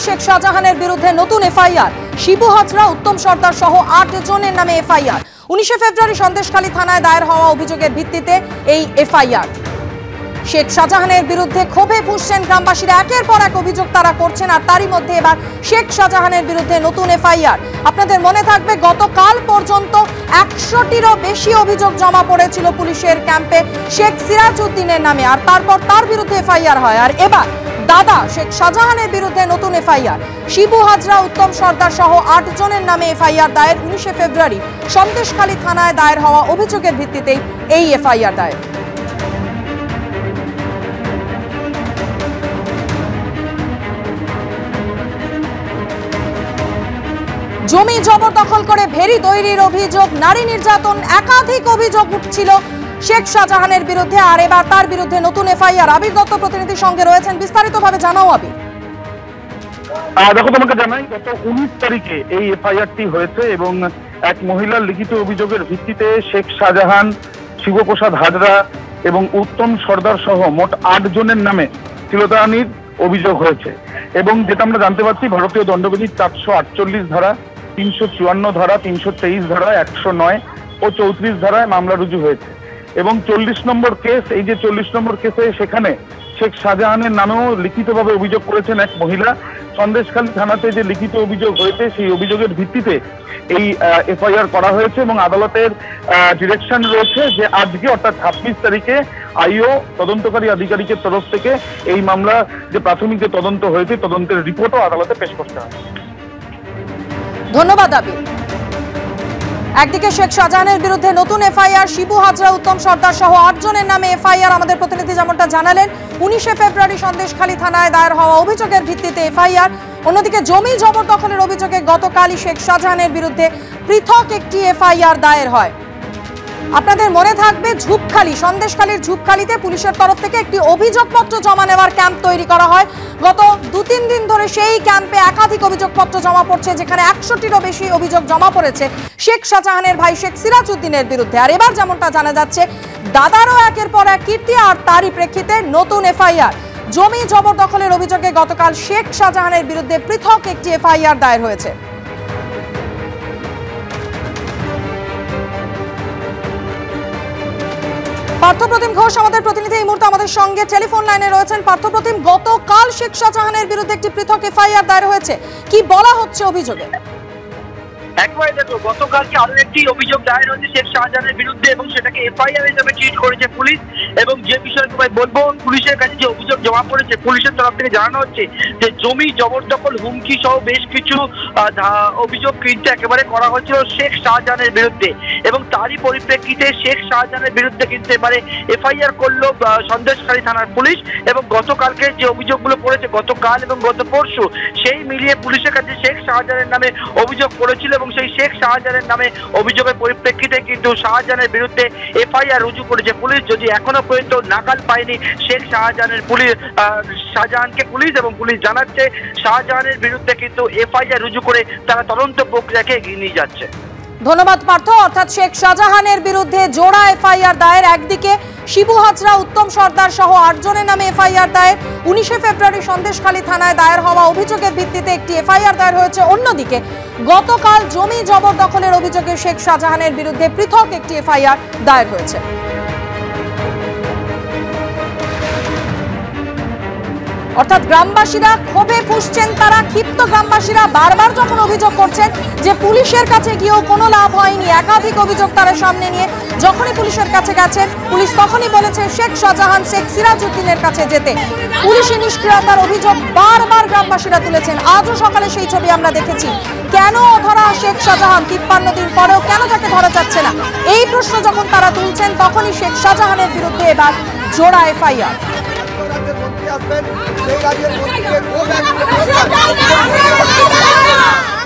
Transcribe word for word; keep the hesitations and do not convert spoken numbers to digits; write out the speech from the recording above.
শেখ শাহজাহানের বিরুদ্ধে নতুন এফআইআর। শিবু হাজরা, উত্তম সর্দার সহ আট জনের নামে এফআইআর। উনিশে ফেব্রুয়ারি সন্দেশখালী থানায় দায়ের হওয়া অভিযোগের ভিত্তিতে এই এফআইআর। শেখ শাহজাহানের বিরুদ্ধে ক্ষোভে ফুঁসছেন গ্রামবাসীরা। একের পর এক অভিযোগ তারা করছেন, আর তারই মধ্যে এবার শেখ শাহজাহানের বিরুদ্ধে নতুন এফআইআর। আপনাদের মনে থাকবে গতকাল পর্যন্ত একশোটিরও বেশি অভিযোগ জমা পড়েছিল পুলিশের ক্যাম্পে শেখ সিরাজউদ্দিনের নামে, আর তারপর তার বিরুদ্ধে এফআইআর হয়। আর এবার দাদা শেখ শাহজাহানের বিরুদ্ধে নতুন এফআইআর। শিবু হাজরা, উত্তম সর্দার সহ আট জনের নামে এফআইআর দায়ের। উনিশে ফেব্রুয়ারি সন্দেশখালী থানায় দায়ের হওয়া অভিযোগের ভিত্তিতেই এই এফআইআর দায়ের। জমি জবরদখল করে ভেরি তৈরির অভিযোগ, নারী নির্যাতন, একাধিক অভিযোগ উঠছিল শেখ শাহজাহানের বিরুদ্ধে, আর এবার তার বিরুদ্ধে নতুন এফআইআর। আবির দত্ত প্রতিনিধির সঙ্গে রয়েছেন, বিস্তারিতভাবে জানাও আবির। দেখো, তোমাকে জানাই গত উনিশ তারিখে এই এফআইআরটি হয়েছে এবং এক মহিলার লিখিত অভিযোগের ভিত্তিতে শেখ শাহজাহান, শিবপ্রসাদ হাজরা এবং উত্তম সর্দার সহ মোট আট জনের নামে শ্লীলতাহানির অভিযোগ হয়েছে। এবং যেটা আমরা জানতে পারছি, ভারতীয় দণ্ডবিধির চারশো আটচল্লিশ ধারা, তিনশো চুয়ান্ন ধারা, তিনশো তেইশ ধারা, একশো নয় ও চৌত্রিশ ধারায় মামলা রুজু হয়েছে। এবং চল্লিশ নম্বর কেস, এই যে চল্লিশ নম্বর কেসে সেখানে শেখ শাহজাহানের নামেও লিখিতভাবে অভিযোগ করেছেন এক মহিলা। সন্দেশখালী থানাতে যে লিখিত অভিযোগ হয়েছে সেই অভিযোগের ভিত্তিতে এই এফআইআর করা হয়েছে এবং আদালতের ডিরেকশন রয়েছে যে আজকে অর্থাৎ ছাব্বিশ তারিখে আইও তদন্তকারী আধিকারিকের তরফ থেকে এই মামলা যে প্রাথমিক যে তদন্ত হয়েছে তদন্তের রিপোর্টও আদালতে পেশ করতে হবে। ধন্যবাদ আবির। একদিকে শেখ শাহজাহানের বিরুদ্ধে নতুন এফআইআর, শিবু হাজরা, উত্তম সর্দার সহ আট জনের নামে এফআইআর। আমাদের প্রতিনিধি যেমনটা জানালেন, উনিশে ফেব্রুয়ারি সন্দেশখালী থানায় দায়ের হওয়া অভিযোগের ভিত্তিতে এফআইআর। অন্যদিকে জমি জবরদখলের অভিযোগে গতকালই শেখ শাহজাহানের বিরুদ্ধে পৃথক একটি এফআইআর দায়ের হয়। আপনাদের মনে থাকবে ঝুপখালী, সন্দেশখালীর ঝুপখালীতে পুলিশের তরফ থেকে একটি অভিযোগপত্র জমা নেওয়ার ক্যাম্প তৈরি করা হয়। গত দু তিন দিন ধরে সেই ক্যাম্পে একাধিক অভিযোগপত্র জমা পড়ছে, যেখানে একশোটিরও বেশি অভিযোগ জমা পড়েছে শেখ শাহজাহানের ভাই শেখ সিরাজউদ্দিনের বিরুদ্ধে। আর এবার যেমনটা জানা যাচ্ছে, দাদারও একের পর এক কীর্তি, আর তারই প্রেক্ষিতে নতুন এফআইআর। জমি জবরদখলের অভিযোগে গতকাল শেখ শাহজাহানের বিরুদ্ধে পৃথক একটি এফআইআর দায়ের হয়েছে। পার্থপ্রতিম ঘোষ আমাদের প্রতিনিধি এই মুহূর্তে আমাদের সঙ্গে টেলিফোন লাইনে রয়েছেন। পার্থপ্রতিম, গতকাল শেখ শাহজাহানের বিরুদ্ধে একটি পৃথক এফআইআর দায়ের হয়েছে, কি বলা হচ্ছে অভিযোগে? একবারে দেখো, গতকালকে আরো একটি অভিযোগ দায়ের হয়েছে শেখ শাহজাহানের বিরুদ্ধে এবং সেটাকে এফআইআর হিসেবে ট্রিট করেছে পুলিশ। এবং যে বিষয়ে তোমায় বলবো, পুলিশের কাছে যে অভিযোগ জমা পড়েছে, পুলিশের তরফ থেকে জানানো হচ্ছে যে জমি জবরদখল, হুমকি সহ বেশ কিছু অভিযোগ কিন্তু একেবারে করা হয়েছিল শেখ শাহজাহানের বিরুদ্ধে। এবং তারই পরিপ্রেক্ষিতে শেখ শাহজাহানের বিরুদ্ধে কিন্তু এবারে এফআইআর করলো সন্দেশখালী থানার পুলিশ। এবং গতকালকে যে অভিযোগগুলো পড়েছে, গতকাল এবং গত পরশু, সেই মিলিয়ে পুলিশের কাছে শেখ শাহজাহানের নামে অভিযোগ করেছিল এবং সেই শেখ শাহজাহানের নামে অভিযোগের পরিপ্রেক্ষিতে কিন্তু শাহজাহানের বিরুদ্ধে এফআইআর রুজু করেছে পুলিশ। যদি এখনো পর্যন্ত নাকাল পায়নি শেখ শাহজাহানের পুলিশ শাহজাহানকে পুলিশ, এবং পুলিশ জানাচ্ছে শাহজাহানের বিরুদ্ধে কিন্তু এফআইআর রুজু করে তারা তদন্ত প্রক্রিয়াকে এগিয়ে নিয়ে যাচ্ছে। ধন্যবাদ পার্থ। অর্থাৎ শেখ শাহজাহানের বিরুদ্ধে জোড়া এফআইআর দায়ের। একদিকে শিবু হাজরা, উত্তম সর্দার সহ আট জনের নামে এফআইআর দায়ের। উনিশে ফেব্রুয়ারি সন্দেশখালী থানায় দায়ের হওয়া অভিযোগের ভিত্তিতে একটি এফআইআর দায়ের হয়েছে। অন্যদিকে গতকাল জমি জবরদখলের অভিযোগে শেখ শাহজাহানের বিরুদ্ধে পৃথক একটি এফআইআর দায়ের হয়েছে। অর্থাৎ গ্রামবাসীরা ক্ষোভে ফুঁসছেন, তারা ক্ষিপ্ত গ্রামবাসীরা বারবার যখন অভিযোগ করছেন যে পুলিশের কাছে গিয়েও কোনো লাভ হয়নি, একাধিক অভিযোগ তারা সামনে নিয়ে যখনই পুলিশের কাছে গেছেন, পুলিশ তখনই বলেছে শেখ শাহজাহান, শেখ সিরাজউদ্দিনের কাছে যেতে। পুলিশি নিষ্ক্রিয়তার অভিযোগ বারবার গ্রামবাসীরা তুলেছেন। আজও সকালে সেই ছবি আমরা দেখেছি। কেন অধরা শেখ শাহজাহান? তিপ্পান্ন দিন পরেও কেন তাকে ধরা যাচ্ছে না? এই প্রশ্ন যখন তারা তুলছেন, তখনই শেখ শাহজাহানের বিরুদ্ধে এবার জোড়া এফআইআর। আসবেন সেই রাজ্যের মন্ত্রীকে